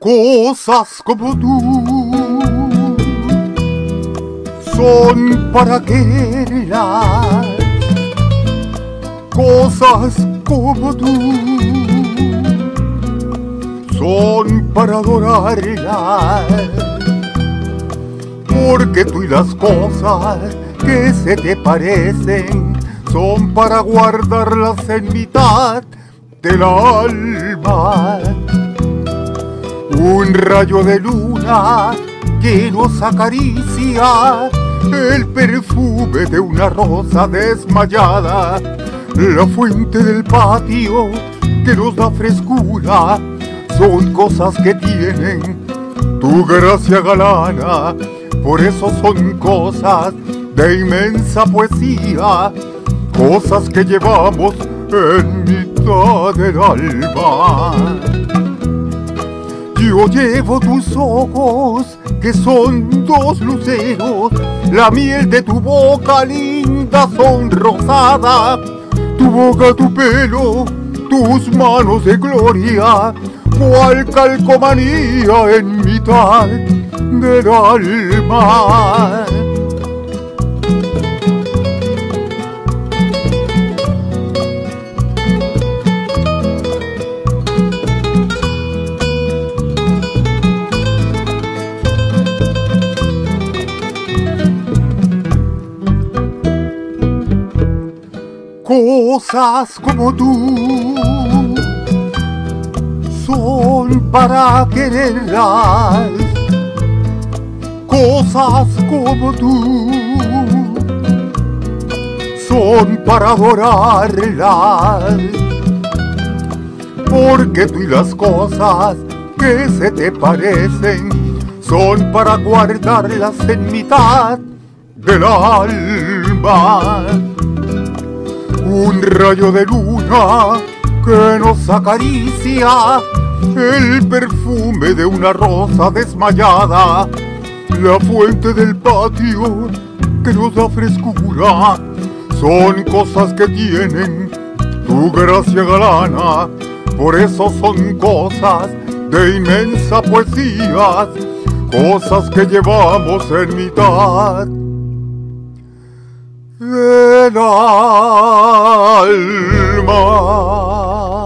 Cosas como tú son para quererlas. Cosas como tú son para adorarlas. Porque tú y las cosas que se te parecen son para guardarlas en mitad del alma. Un rayo de luna que nos acaricia, el perfume de una rosa desmayada, la fuente del patio que nos da frescura, son cosas que tienen tu gracia galana. Por eso son cosas de inmensa poesía, cosas que llevamos en mitad del alma. Yo llevo tus ojos, que son dos luceros, la miel de tu boca linda sonrosada, tu boca, tu pelo, tus manos de gloria, cual calcomanía en mitad del alma. Cosas como tú son para quererlas. Cosas como tú son para adorarlas. Porque tú y las cosas que se te parecen son para guardarlas en mitad del alma. Un rayo de luna que nos acaricia, el perfume de una rosa desmayada, la fuente del patio que nos da frescura, son cosas que tienen tu gracia galana. Por eso son cosas de inmensa poesía, cosas que llevamos en mitad del alma.